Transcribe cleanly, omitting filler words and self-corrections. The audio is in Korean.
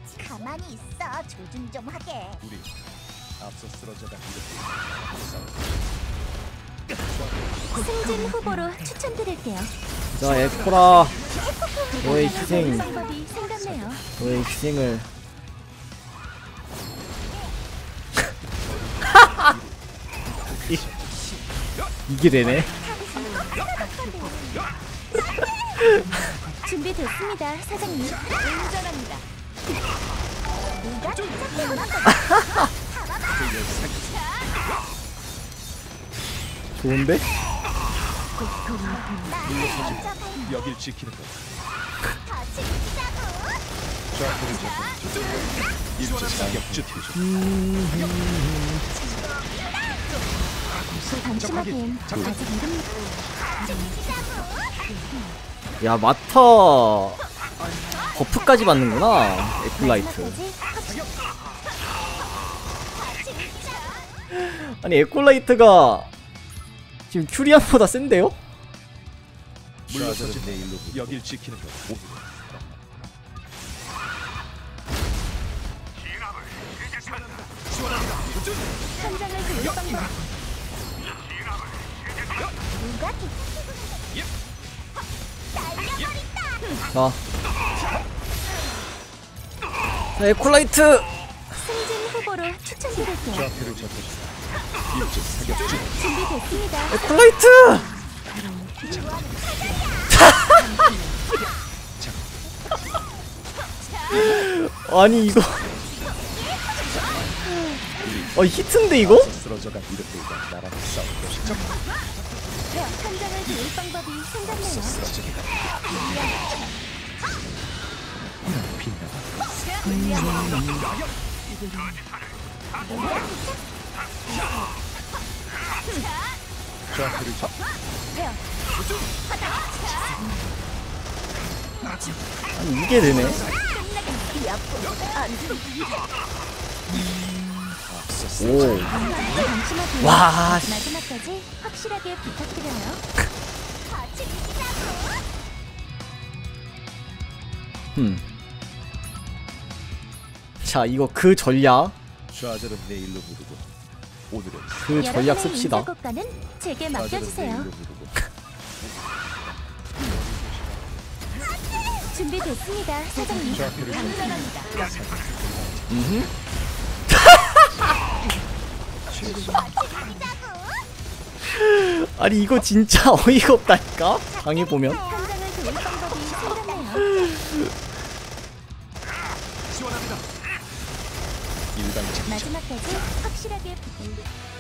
가만히 있어. 조준 좀 하게. 우리 앞서 쓰러져가 승진 후보로 추천드릴게요. 자, 에코라. 너의 희생. 방법이 생겼네요. 너의 희생을. 이게 되네. 준비됐습니다, 사장님. 운전합니다. 누가 좋은데? 여길 지키는 것. 같이 지키자고. 좌표를 잡고 일제 사격주 뒤죠. 방심하기엔 아직 이릅니다. 야, 마타 버프까지 받는구나. 에콜라이트. 아니, 에콜라이트가 지금 큐리안보다 센데요? 물러서지 내일로 여길 지키는 것. 현장을 돌릴 방법. 누가 날려버린다. 자. 자, 에콜라이트! 승진 후보로 추천드릴게요. 좌표를 잡고 일제 사격주. 준비됐습니다. 에콜라이트! 아니, 이거. 히트인데, 이거? 쓰러져가 이렇게가 나랑 싸우고 싶죠. 현장을 돌릴 방법이 생겼네요. 쓰러져가 빛나가. 좌표를 잡. 아니, 이게 되네. 오. 방심하기엔 와, 씨. 마지막까지 확실하게 부탁드려요. 같이 지키자고. 자, 이거 그 전략. 좌절은 내일로 부르고 오늘은 그 전략 여러분의 씁시다. 인사고과는 제게 좌절은 맡겨주세요. 내일로 부르고 준비됐습니다, 사장님. 좌표를 잡고 감사합니다. 아니, 이거 진짜 어이가 없다니까? 당해보면. 현장을 돌릴 방법이 생겼네요. 일반 적 마지막까지 확실하게 부탁드려요.